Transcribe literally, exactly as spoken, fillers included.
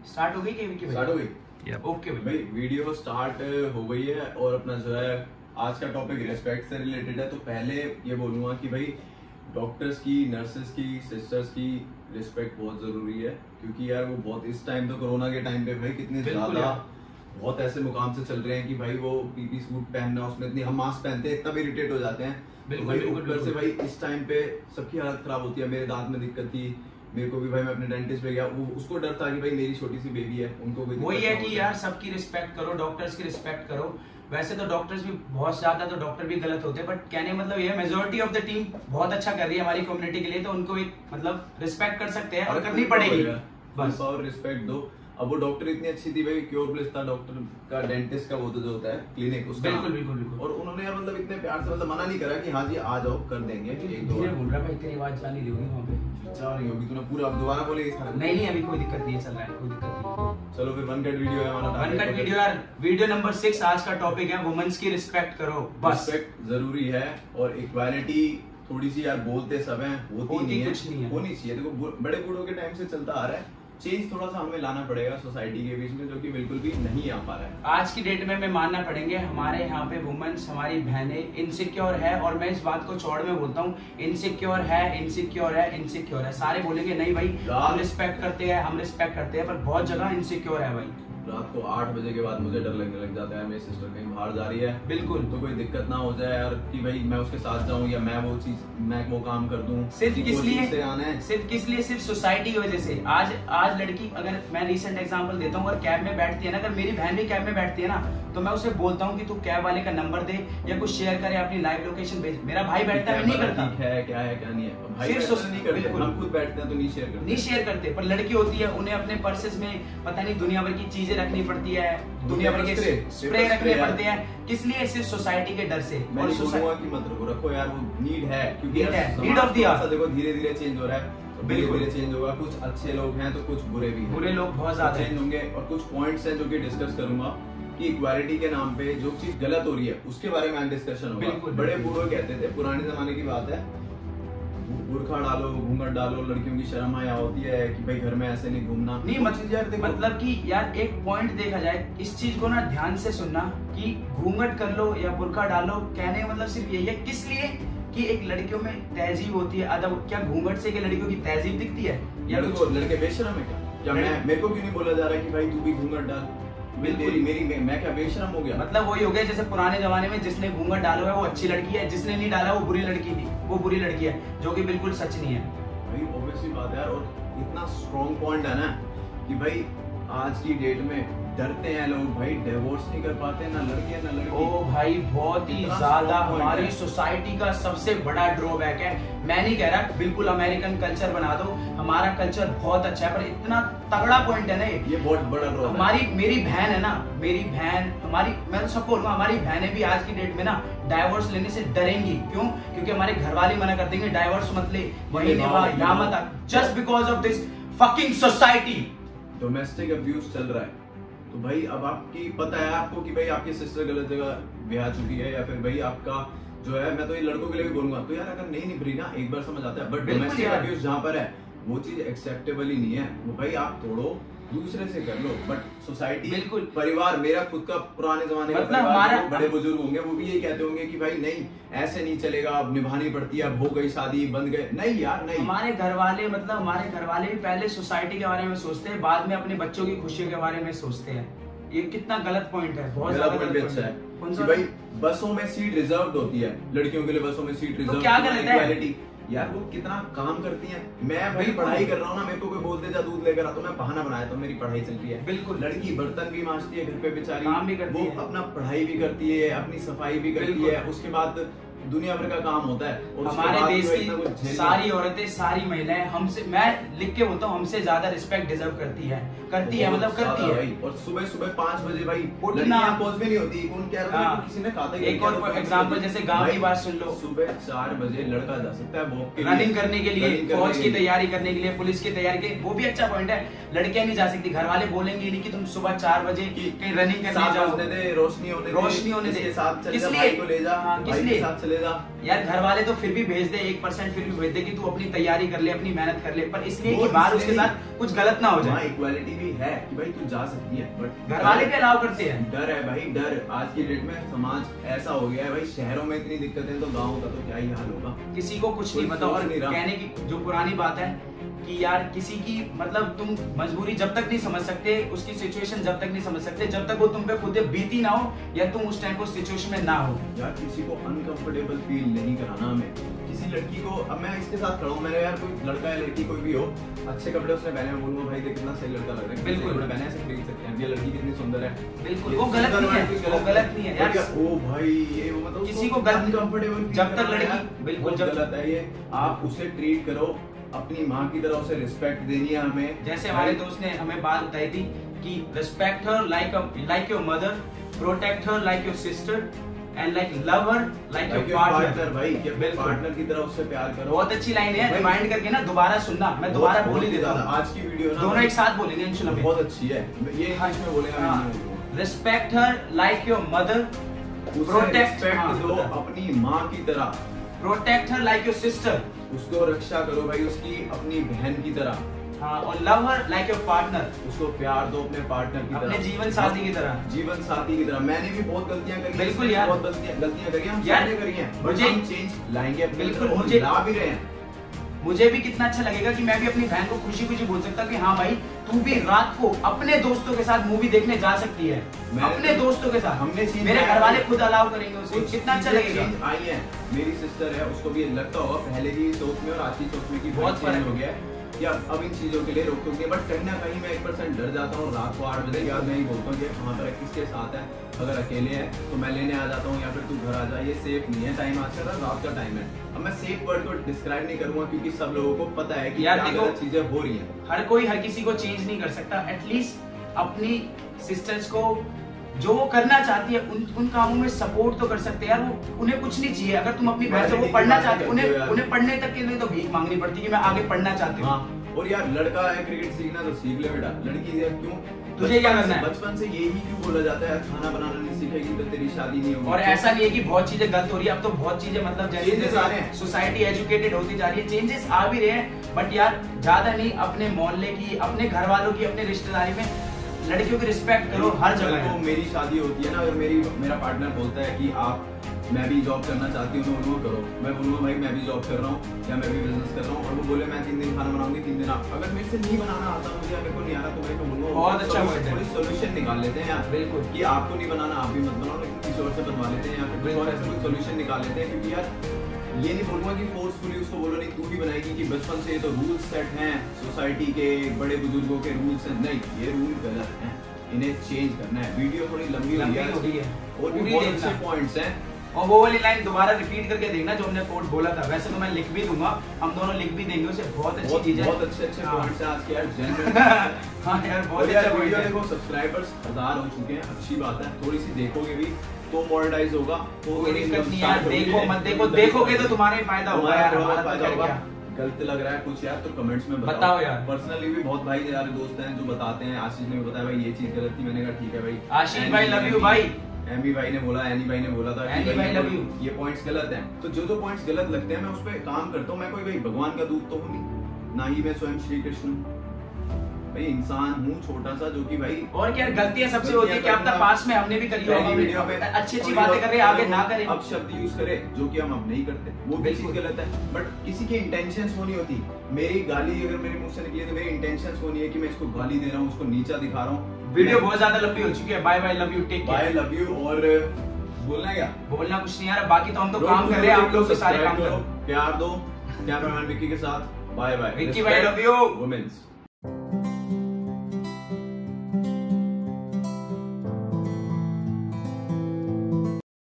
Start हो गई कि स्टार्ट हो गई? ओके भाई वीडियो स्टार्ट हो गई है और अपना जो है आज का टॉपिक रिस्पेक्ट से रिलेटेड है। तो पहले ये बोलूंगा कि भाई डॉक्टर्स की, नर्सेस की, सिस्टर्स की रिस्पेक्ट बहुत जरूरी है, क्योंकि यार वो बहुत इस टाइम तो कोरोना के टाइम पे भाई कितने ज्यादा बहुत ऐसे मुकाम से चल रहे हैं कि भाई वो पीपी सूट पहनना, उसमें इतनी हम मास्क पहनते हैं तब इरिटेट हो जाते हैं। बिल्कुल ऊपर से भाई इस टाइम पे सबकी हालत खराब होती है। मेरे दांत में दिक्कत थी, मेरे को भी भाई मैं अपने डेंटिस्ट पे गया, वो उसको डर था कि भाई मेरी छोटी सी बेबी है, उनको भी वही है कि यार सबकी रिस्पेक्ट करो, डॉक्टर्स की रिस्पेक्ट करो। वैसे तो डॉक्टर्स भी बहुत ज्यादा तो डॉक्टर भी गलत होते हैं, बट कहने मतलब ये मेजोरिटी ऑफ द टीम बहुत अच्छा कर रही है हमारी कम्युनिटी के लिए, तो उनको एक मतलब रिस्पेक्ट कर सकते हैं और करनी पड़ेगी बस। और रिस्पेक्ट दो। अब वो डॉक्टर इतनी अच्छी थी भाई, क्योर प्लेस था डॉक्टर का, डेंटिस्ट का वो तो जो होता है क्लिनिक उसका। बिल्कुल बिल्कुल बिल्कुल। और उन्होंने यार मतलब इतने प्यार से मतलब मना नहीं करा कि हाँ जी आ जाओ कर देंगे। एक दो बार बोल रहा भाई, तेरी आवाज जा नहीं होगी वहां पे, जा रही होगी, तूने पूरा अब दोबारा बोलेगी सारा? नहीं नहीं अभी कोई दिक्कत नहीं है, चल रहा है, कोई दिक्कत नहीं। चलो फिर वन कट वीडियो है हमारा, वन कट वीडियो यार। वीडियो नंबर सिक्स आज का टॉपिक है वुमेन्स की रिस्पेक्ट करो। बस रिस्पेक्ट जरूरी है और इक्वालिटी थोड़ी सी यार बोलते सब है, होती नहीं है, कुछ नहीं है, होनी चाहिए। देखो बड़े बूढ़ों के टाइम से चलता आ रहा है, चेंज थोड़ा सा हमें लाना पड़ेगा सोसाइटी के बीच में, जो कि बिल्कुल भी नहीं आ पा रहा है आज की डेट में। मैं मानना पड़ेंगे हमारे यहाँ पे वुमेन्स, हमारी बहनें इनसिक्योर है, और मैं इस बात को चौड़ में बोलता हूँ, इनसिक्योर है, इनसिक्योर है, इनसिक्योर है। सारे बोलेंगे नहीं भाई हम रिस्पेक्ट करते हैं, हम रिस्पेक्ट करते हैं, पर बहुत जगह इनसिक्योर है भाई। रात को आठ बजे के बाद मुझे डर लगने लग जाता है, मेरी सिस्टर कहीं बाहर जा रही है, बिल्कुल तो कोई दिक्कत ना हो जाए यार कि भाई मैं उसके साथ जाऊं या मैं वो चीज मैं वो काम कर दूं। सिर्फ किस लिए से आना है, सिर्फ किस लिए, सिर्फ सोसाइटी की वजह से। आज आज लड़की, अगर मैं रिसेंट एग्जांपल देता हूँ, अगर कैब में बैठती है ना, अगर मेरी बहन भी कैब में बैठती है ना, तो मैं उसे बोलता हूँ कि तू कैब वाले का नंबर दे या कुछ शेयर करे, अपनी लाइव लोकेशन भेज। मेरा भाई बैठता है, नहीं करता, ठीक है क्या है क्या नहीं है, भाई सिर्फ नहीं करते, हम खुद बैठते हैं तो नहीं शेयर करते, नहीं शेयर करते। पर लड़की होती है, उन्हें अपने पर्सेस में पता नहीं दुनिया भर की चीजें रखनी पड़ती है, दुनिया भर के स्प्रे रखने पड़ते हैं, किस लिए? सिर्फ सोसाइटी के डर से। और सोसाइटी मत रखो, रखो यार, वो नीड है, क्योंकि नीड ऑफ द आवर। देखो धीरे धीरे चेंज हो रहा है, बिल्कुल चेंज होगा। कुछ अच्छे लोग हैं तो कुछ बुरे भी हैं, बुरे लोग बहुत ज्यादा चेंज होंगे। और कुछ पॉइंट्स हैं जो कि डिस्कस करूंगा कि इक्वालिटी के नाम पे जो चीज गलत हो रही है उसके बारे में डिस्कशन होगा। बिल्कुल बड़े बूढ़े कहते थे, पुराने जमाने की बात है, बुरखा डालो, घूंघट डालो, लड़कियों की शर्म आया होती है कि भाई घर में ऐसे नहीं घूमना। नहीं मतलब यार मतलब कि यार एक पॉइंट देखा जाए, इस चीज को ना ध्यान से सुनना कि घूंघट कर लो या बुरखा डालो, कहने का मतलब सिर्फ यही है, किस लिए कि एक लड़कियों में तहजीब होती है, अदब। क्या घूंघट से के लड़कियों की तहजीब दिखती है? या लड़को लड़के बेशरम है क्या? क्या मैं मेरे को क्यों नहीं बोला जा रहा कि भाई तू भी घूंघट डाल? मेरी मेरी मैं क्या बेशरम हो गया? मतलब वही हो गया जैसे पुराने जमाने में जिसने घूंघट डाला है वो अच्छी लड़की है, जिसने नहीं डाला वो बुरी लड़की थी, वो बुरी लड़की है, जो कि बिल्कुल सच नहीं है भाई। ऑब्वियसली बात है यार, और इतना स्ट्रॉन्ग पॉइंट है ना कि भाई आज की डेट में डरते हैं लोग, भाई डिवोर्स नहीं कर पाते, ना लड़के ना लड़की। ओ भाई बहुत ही ज्यादा हमारी सोसाइटी का सबसे बड़ा ड्रॉबैक है। मैं नहीं कह रहा बिल्कुल अमेरिकन कल्चर बना दो, हमारा कल्चर बहुत अच्छा है, पर इतना तगड़ा पॉइंट है ना ये, ये बहुत बड़ा ड्रॉबैक। हमारी मेरी बहन है ना, मेरी बहन हमारी, मैं तो सबको बोलूंगा हमारी बहनें भी आज की डेट में ना डाइवोर्स लेने से डरेंगी। क्यों? क्योंकि हमारे घर वाले मना कर देंगे डाइवोर्स मत ले, वही निभा या मत, just because of this fucking society. Domestic abuse चल रहा है, तो भाई अब आपकी पता है आपको कि भाई आपकी सिस्टर गलत जगह ब्याह चुकी है, या फिर भाई आपका जो है, मैं तो ये लड़कों के लिए भी बोलूंगा, तो यार अगर नहीं निभरी ना एक बार समझ आता है, बट डोमेस्टिक अब्यूज जहां पर है वो चीज एक्सेप्टेबल ही नहीं है। वो भाई आप तोड़ो दूसरे से कर लो, बट सोसाइटी, बिल्कुल परिवार, मेरा खुद का पुराने जमाने का मतलब हमारा बड़े बुजुर्ग होंगे वो भी यही कहते होंगे कि भाई नहीं ऐसे नहीं चलेगा, अब निभानी पड़ती है, अब हो गई शादी, बंद गए। नहीं यार नहीं, हमारे घर वाले मतलब हमारे घर वाले भी पहले सोसाइटी के बारे में सोचते हैं, बाद में अपने बच्चों की खुशियों के बारे में सोचते हैं। ये कितना गलत पॉइंट है, बहुत ज्यादा गलत अच्छा है कि भाई बसों में सीट रिजर्व होती है लड़कियों के लिए, बसों में सीट रिजर्व, तो क्या गलत है यार? वो कितना काम करती हैं। मैं भाई पढ़ाई कर रहा हूँ ना, मेरे को कोई बोल दे जा दूध लेकर आ, तो मैं बहाना बनाया तो मेरी पढ़ाई चल रही है। बिल्कुल लड़की बर्तन भी मांजती है घर पे बेचारी, काम भी करती वो है, अपना पढ़ाई भी करती है, अपनी सफाई भी करती है, उसके बाद दुनिया भर का काम होता है। और हमारे देश की सारी औरतें, सारी महिलाएं हमसे, मैं लिख के बोलता हूँ, हमसे ज्यादा रिस्पेक्ट डिजर्व करती है, करती है मतलब करती है। और सुबह सुबह पाँच बजे भाई उठना पहुंच भी नहीं होती, कौन क्या हाँ, किसी ने कहा था। एक और एग्जांपल जैसे गांव की बात सुन लो, सुबह चार बजे लड़का जा सकता है वॉक के लिए, रनिंग करने के लिए, फौज की तैयारी करने के लिए, पुलिस की तैयारी के, वो भी अच्छा पॉइंट है। लड़कियां नहीं जा सकती, घर वाले बोलेंगे नहीं कि तुम सुबह चार बजे कहीं रनिंग करने जाओ, रोशनी होने रोशनी होने के साथ किस लिए, ले जा, किस लिए साथ चले देगा यार घर वाले तो फिर भी भेज दे, एक परसेंट फिर भी भेज दे कि तू अपनी तैयारी कर ले, अपनी मेहनत कर ले, पर इसलिए कि बाहर उसके साथ कुछ गलत ना हो जाए। इक्वालिटी भी है कि भाई तू जा सकती है, बट घर वाले भी अलाउ करते हैं। डर है भाई, डर। आज की डेट में समाज ऐसा हो गया है भाई, शहरों में इतनी दिक्कतें तो गाँव का तो क्या ही हाल होगा, किसी को कुछ नहीं पता। और कहने की जो पुरानी बात है कि यार किसी की मतलब तुम मजबूरी जब तक नहीं समझ सकते, उसकी सिचुएशन जब तक नहीं समझ सकते, जब तक वो तुम पे खुद बीती ना हो या तुम उस टाइम को सिचुएशन में ना हो। यार किसी को अनकंफर्टेबल फील नहीं कराना हमें। किसी लड़की को, अब मैं इसके साथ खड़ा हूं, मैंने यार कोई लड़का या लड़की कोई भी हो, अच्छे कपड़े उसने पहने, मैं बोलूंगा भाई देख कितना सही लड़का लग रहा है, बिल्कुल कपड़े पहने ऐसे खरीद सकते हैं, ये लड़की कितनी सुंदर है, बिल्कुल वो गलत नहीं है, वो गलत नहीं है यार। ओ भाई ये वो मतलब किसी को गलत अनकंफर्टेबल जब तक लड़की बिल्कुल जब गलत है ये। आप उसे ट्रीट करो अपनी माँ की तरह, उसे रिस्पेक्ट देनी है हमें। जैसे हमारे दोस्त ने हमें बात बताई थी कि respect her like like your mother, protect her like your sister and like love her like your partner. भाई कि अपने पार्टनर की तरह उससे प्यार करो। बहुत अच्छी लाइन है, रिमाइंड करके ना दोबारा सुनना, मैं दोबारा बोल ही देता हूं। आज की वीडियो ना दोनों एक साथ बोलेंगे इंशाल्लाह। बहुत अच्छी है ये, इंग्लिश में बोलेगा। Respect her like your mother, protect दो अपनी माँ की तरह, protect her like your sister, उसको रक्षा करो भाई उसकी अपनी बहन की तरह। हाँ, और love her like your partner, उसको प्यार दो अपने पार्टनर की तरह, अपने जीवन साथी की तरह, जीवन साथी की तरह। मैंने भी बहुत गलतियां करी, बिल्कुल यार, बहुत गलतियां गलतियां करी, हम यार सबने करी हैं, मुझे हम चेंज लाएंगे, बिल्कुल मुझे ला भी रहे हैं। मुझे भी कितना अच्छा लगेगा कि मैं भी अपनी बहन को खुशी खुशी बोल सकता कि हाँ भाई तू भी रात को अपने दोस्तों के साथ मूवी देखने जा सकती है, अपने दोस्तों के साथ। हमने मेरे घर वाले खुद अलाउ करेंगे उसे, कितना अच्छा लगेगा। आई है, मेरी सिस्टर है, उसको भी लगता होगा पहले की सोच में और आज की सोच में की बहुत फर्क हो गया है या अब इन चीजों के लिए रोक टोक है, बट कहीं ना कहीं मैं एक परसेंट डर जाता हूँ। रात को आठ बजे याद नहीं बोलता हूँ कि वहाँ पर किसके साथ है, अगर अकेले है तो मैं लेने आ जाता हूँ या फिर तू घर आ जा, ये सेफ नहीं है। टाइम आज का रात का टाइम है। अब मैं सेफ वर्ड को डिस्क्राइब नहीं करूंगा क्योंकि सब लोगों को पता है कि यार क्या गलत चीजें हो रही हैं। हर कोई हर किसी को चेंज नहीं कर सकता। एटलीस्ट अपनी सिस्टर्स को जो वो करना चाहती है उन उन कामों में सपोर्ट तो कर सकते हैं यार। वो उन्हें कुछ नहीं चाहिए। अगर तुम अपनी बहन से वो पढ़ना चाहते हो, उन्हें उन्हें पढ़ने तक के लिए तो भीख मांगनी पड़ती है कि मैं आगे पढ़ना चाहती हूँ। हाँ, और यार लड़का है क्रिकेट सीखना तो सीख ले बेटा, लड़की है क्यों, तुझे क्या करना है? बचपन से यही क्यों बोला जाता है खाना बनाना नहीं सीखेगी तो तेरी शादी नहीं होगी। और ऐसा नहीं है कि बहुत चीजें गलत हो रही है, अब तो बहुत चीजें मतलब जैसे जैसे सोसाइटी एजुकेटेड होती जा रही है, चेंजेस आ भी रहे हैं। बट यार ज्यादा नहीं, अपने मोहल्ले की, अपने घर वालों की, अपने रिश्तेदारी में लड़कियों की रिस्पेक्ट करो हर जगह। तो मेरी शादी होती है ना, अगर मेरी मेरा पार्टनर बोलता है कि आप मैं भी जॉब करना चाहती हूँ तो वो करो, मैं बोलूँगा भाई मैं भी जॉब कर रहा हूँ या मैं भी बिजनेस कर रहा हूँ, और वो बोले मैं तीन दिन खाना बनाऊंगी तीन दिन आप, अगर मेरे से नहीं बनाना आता मुझे या मेरे को नहीं आ रहा तो मैं बोलूँगा बहुत अच्छा कोई सोल्यूशन निकाल लेते हैं यार। बिल्कुल कि आपको नहीं बनाना आप भी मत बनाओ, लेकिन किसी और से बनवा लेते हैं या फिर कोई और ऐसा कोई सोल्यूशन निकाल लेते हैं। क्योंकि यार ये नहीं बोलूंगा कि फोर्सफुली उसको बोलो नहीं तू भी बनाएगी, कि बचपन से ये तो रूल्स सेट हैं सोसाइटी के, बड़े बुजुर्गों के रूल्स हैं, नहीं ये रूल गलत हैं, इन्हें चेंज करना है। वीडियो थोड़ी लंबी हो गई है और भी बहुत अच्छे पॉइंट्स हैं, और वो वाली लाइन दोबारा रिपीट करके देखना जो हमने कोट बोला था। वैसे तो मैं लिख भी दूंगा, हम दोनों लिख भी देंगे उसे। बहुत अच्छी चीज है, बहुत अच्छे अच्छे पॉइंट्स हैं आज के यार जेन्युइन। हाँ यार बहुत अच्छा वीडियो। देखो सब्सक्राइबर्स हजार हो चुके हैं, अच्छी बात है, थोड़ी सी देखोगे भी तो मोनेटाइज होगा, तो कोई दिक्कत नहीं यार। देखो मत देखो, देखोगे तो तुम्हारा ही फायदा होगा यार, हमारा फायदा होगा। गलत लग रहा है कुछ यार तो कमेंट्स में बताओ, बताओ यार। पर्सनली भी बहुत भाई यार दोस्त हैं जो बताते हैं, आशीष ने बताया भाई ये चीज गलत थी, मैंने कहा ठीक है भाई। आशीष भाई लव यू भाई, एमी भाई ने बोला, एनी भाई ने बोला था एनी भाई लव यू, ये पॉइंट्स गलत हैं। तो जो जो पॉइंट्स गलत लगते हैं मैं उस पर काम करता हूँ। मैं कोई भाई भगवान का दूत तो हूँ नहीं, ना ही मैं स्वयं श्री कृष्ण भाई, इंसान हूँ छोटा सा जो कि भाई, और क्या गलतियां सबसे होती है, क्या पता पास में हमने भी करी होगी, वीडियो में अच्छी अच्छी बातें कर रहे आगे ना करें, अब शब्द यूज करे जो कि हम अब नहीं करते, वो भी चीज गलत है। बट किसी की इंटेंशंस वो नहीं होती। मेरी गाली अगर मेरे मुंह से निकली तो मेरी इंटेंशंस वो नहीं है कि मैं इसको गाली दे रहा हूँ, उसको नीचा दिखा रहा हूँ। वीडियो बहुत ज्यादा लंबी हो चुकी है। Bye bye, love you, take care, bye love you. और बोलना क्या, बोलना कुछ नहीं यार, बाकी तो हम तो काम कर रहे हैं, आप लोग सारे काम करो, प्यार दो। कैमरामैन विक्की के साथ बाय बाय, विक्की भाई लव यू, वुमेन्स।